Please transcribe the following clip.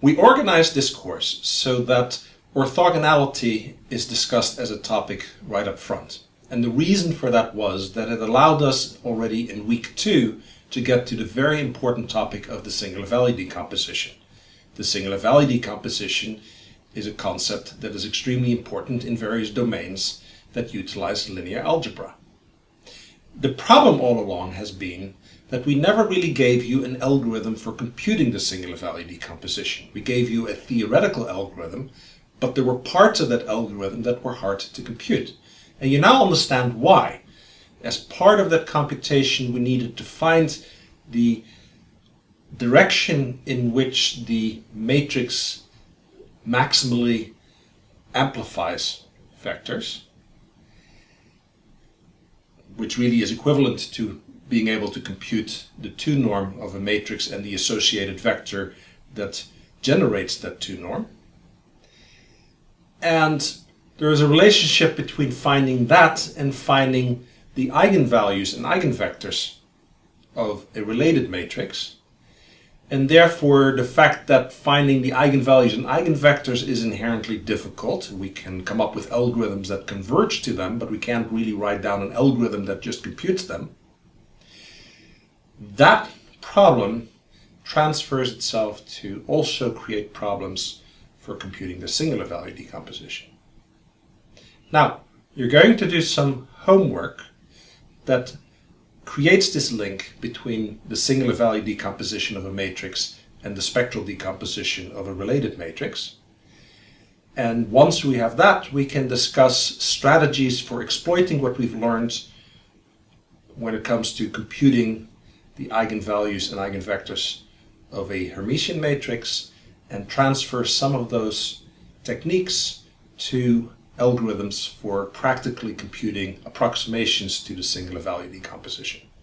We organized this course so that orthogonality is discussed as a topic right up front. And the reason for that was that it allowed us already in week 2 to get to the very important topic of the singular value decomposition. The singular value decomposition is a concept that is extremely important in various domains that utilize linear algebra. The problem all along has been that we never really gave you an algorithm for computing the singular value decomposition. We gave you a theoretical algorithm, but there were parts of that algorithm that were hard to compute. And you now understand why. As part of that computation, we needed to find the direction in which the matrix maximally amplifies vectors, which really is equivalent to being able to compute the 2 norm of a matrix and the associated vector that generates that 2 norm. And there is a relationship between finding that and finding the eigenvalues and eigenvectors of a related matrix. And therefore, the fact that finding the eigenvalues and eigenvectors is inherently difficult. We can come up with algorithms that converge to them, but we can't really write down an algorithm that just computes them. That problem transfers itself to also create problems for computing the singular value decomposition. Now, you're going to do some homework that creates this link between the singular value decomposition of a matrix and the spectral decomposition of a related matrix. And once we have that, we can discuss strategies for exploiting what we've learned when it comes to computing the eigenvalues and eigenvectors of a Hermitian matrix and transfer some of those techniques to algorithms for practically computing approximations to the singular value decomposition.